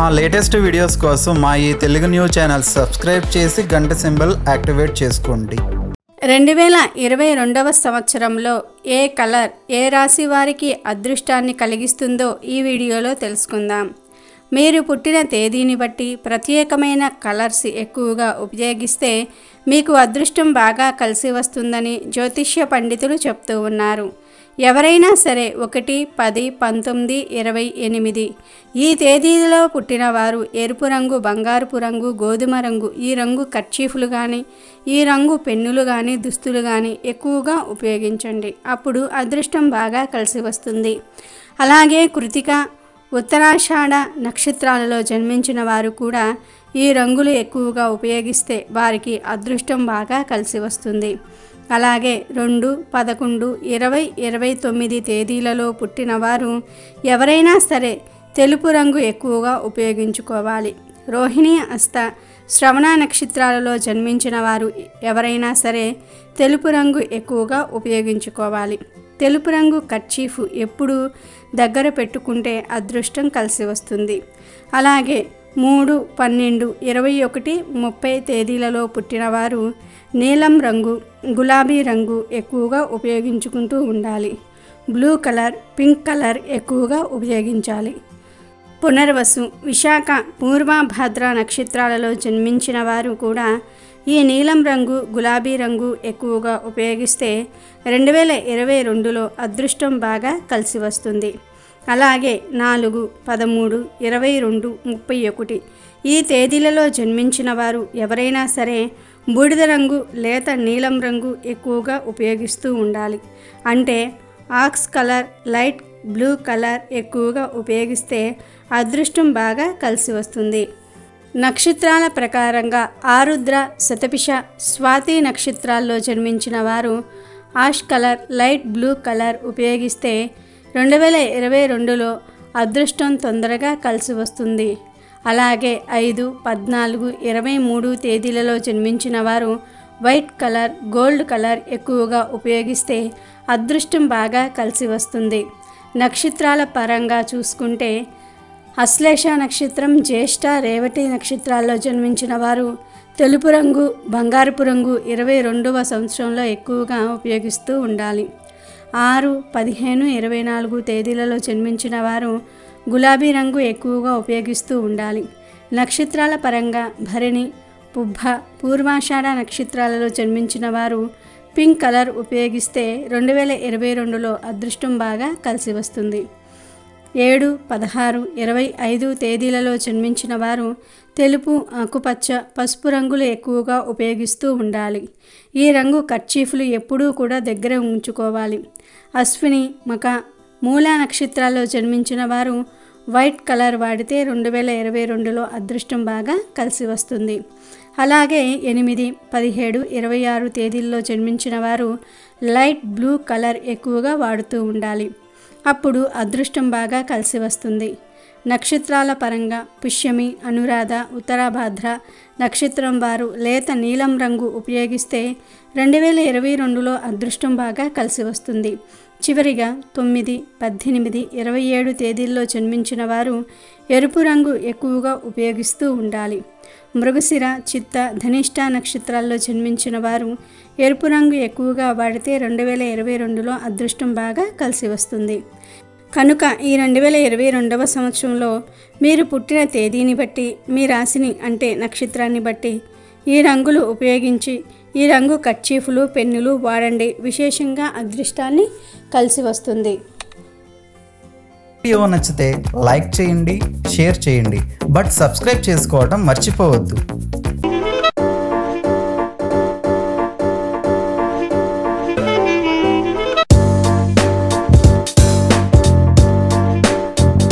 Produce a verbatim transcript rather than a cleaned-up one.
మా latest videos కోసం మా ఈ తెలుగు న్యూస్ ఛానల్ సబ్స్క్రైబ్ చేసి గంట సింబల్ యాక్టివేట్ చేసుకోండి. రెండు వేల ఇరవై రెండవ సంవత్సరంలో ఏ కలర్ ఏ రాశి వారికి అదృష్టాన్ని కలిగిస్తుందో ఈ వీడియోలో తెలుసుకుందాం. మీరు పుట్టిన తేదీని బట్టి ప్రత్యేకమైన కలర్స్ ఎక్కువగా ఉపయోగిస్తే మీకు అదృష్టం బాగా కలిసి వస్తుందని జ్యోతిష్య పండితులు చెప్తూ ఉన్నారు. ఎవరైనా సరే ఒకటి పది పంతొమ్మిది ఇరవై ఎనిమిది ఈ తేదీలలో పుట్టిన వారు ఎరుపు రంగు, బంగారుపు రంగు, గోధుమ రంగు ఈ రంగు కర్చీఫ్లు కానీ ఈ రంగు పెన్నులు కానీ దుస్తులు కానీ ఎక్కువగా ఉపయోగించండి. అప్పుడు అదృష్టం బాగా కలిసి వస్తుంది. అలాగే కృతిక, ఉత్తరాషాఢ నక్షత్రాలలో జన్మించిన వారు కూడా ఈ రంగులు ఎక్కువగా ఉపయోగిస్తే వారికి అదృష్టం బాగా కలిసి వస్తుంది. అలాగే రెండు పదకొండు ఇరవై ఇరవై తొమ్మిది తేదీలలో పుట్టిన వారు ఎవరైనా సరే తెలుపు రంగు ఎక్కువగా ఉపయోగించుకోవాలి. రోహిణి, హస్త, శ్రవణ నక్షత్రాలలో జన్మించిన వారు ఎవరైనా సరే తెలుపు రంగు ఎక్కువగా ఉపయోగించుకోవాలి. తెలుపు రంగు కర్చీఫ్ ఎప్పుడు దగ్గర పెట్టుకుంటే అదృష్టం కలిసి వస్తుంది. అలాగే మూడు పన్నెండు ఇరవై ఒకటి ముప్పై తేదీలలో పుట్టినవారు నీలం రంగు, గులాబీ రంగు ఎక్కువగా ఉపయోగించుకుంటూ ఉండాలి. బ్లూ కలర్, పింక్ కలర్ ఎక్కువగా ఉపయోగించాలి. పునర్వసు, విశాఖ, పూర్వభాద్ర నక్షత్రాలలో జన్మించిన వారు కూడా ఈ నీలం రంగు, గులాబీ రంగు ఎక్కువగా ఉపయోగిస్తే రెండు వేల ఇరవై రెండులో అదృష్టం బాగా కలిసి వస్తుంది. అలాగే నాలుగు పదమూడు ఇరవై రెండు ముప్పై ఒకటి ఈ తేదీలలో జన్మించిన వారు ఎవరైనా సరే బూడిద రంగు, లేత నీలం రంగు ఎక్కువగా ఉపయోగిస్తూ ఉండాలి. అంటే ash colour, light blue colour ఎక్కువగా ఉపయోగిస్తే అదృష్టం బాగా కలిసి వస్తుంది. నక్షత్రాల ప్రకారంగా ఆరుద్ర, శతభిష, స్వాతి నక్షత్రాల్లో జన్మించిన వారు ash colour, light blue colour ఉపయోగిస్తే రెండు వేల ఇరవై రెండులో అదృష్టం తొందరగా కలిసి వస్తుంది. అలాగే ఐదు పద్నాలుగు ఇరవై మూడు తేదీలలో జన్మించిన వారు వైట్ కలర్, గోల్డ్ కలర్ ఎక్కువగా ఉపయోగిస్తే అదృష్టం బాగా కలిసి వస్తుంది. నక్షత్రాల పరంగా చూసుకుంటే అశ్లేష నక్షత్రం, జ్యేష్ఠ, రేవతి నక్షత్రాల్లో జన్మించిన వారు తెలుపు రంగు, బంగారపు రంగు ఇరవై రెండవ సంవత్సరంలో ఎక్కువగా ఉపయోగిస్తూ ఉండాలి. ఆరు పదిహేను ఇరవై నాలుగు తేదీలలో జన్మించిన వారు గులాబీ రంగు ఎక్కువగా ఉపయోగిస్తూ ఉండాలి. నక్షత్రాల పరంగా భరణి, పుబ్బ, పూర్వాషాఢ నక్షత్రాలలో జన్మించిన వారు పింక్ కలర్ ఉపయోగిస్తే రెండు వేల ఇరవై రెండులో అదృష్టం బాగా కలిసి వస్తుంది. ఏడు పదహారు ఇరవై ఐదు తేదీలలో జన్మించిన వారు తెలుపు, ఆకుపచ్చ, పసుపు రంగులు ఎక్కువగా ఉపయోగిస్తూ ఉండాలి. ఈ రంగు కర్చీఫ్లు ఎప్పుడూ కూడా దగ్గర ఉంచుకోవాలి. అశ్విని, మక, మూల నక్షత్రాల్లో జన్మించిన వారు వైట్ కలర్ వాడితే రెండు వేల ఇరవై రెండులో అదృష్టం బాగా కలిసి వస్తుంది. అలాగే ఎనిమిది పదిహేడు ఇరవై ఆరు తేదీల్లో జన్మించిన వారు లైట్ బ్లూ కలర్ ఎక్కువగా వాడుతూ ఉండాలి. అప్పుడు అదృష్టం బాగా కలిసి వస్తుంది. నక్షత్రాల పరంగా పుష్యమి, అనురాధ, ఉత్తరాభాద్ర నక్షత్రం వారు లేత నీలం రంగు ఉపయోగిస్తే రెండు వేల ఇరవై రెండులో అదృష్టం బాగా కలిసి వస్తుంది. చివరిగా తొమ్మిది పద్దెనిమిది ఇరవై ఏడు తేదీల్లో జన్మించిన వారు ఎరుపు రంగు ఎక్కువగా ఉపయోగిస్తూ ఉండాలి. మృగశిర, చిత్త, ధనిష్ట నక్షత్రాల్లో జన్మించిన వారు ఎరుపు రంగు ఎక్కువగా వాడితే రెండు వేల ఇరవై రెండులో అదృష్టం బాగా కలిసి వస్తుంది. కనుక ఈ రెండు వేల ఇరవై రెండవ సంవత్సరంలో మీరు పుట్టిన తేదీని బట్టి, మీ రాశిని అంటే నక్షత్రాన్ని బట్టి ఈ రంగులు ఉపయోగించి ఈ రంగు కర్చీఫ్లు, పెన్నులు వాడండి. విశేషంగా అదృష్టాన్ని కలిసి వస్తుంది. వీడియో నచ్చితే లైక్ చేయండి, షేర్ చేయండి, బట్ సబ్స్క్రైబ్ చేసుకోవడం మర్చిపోవద్దు.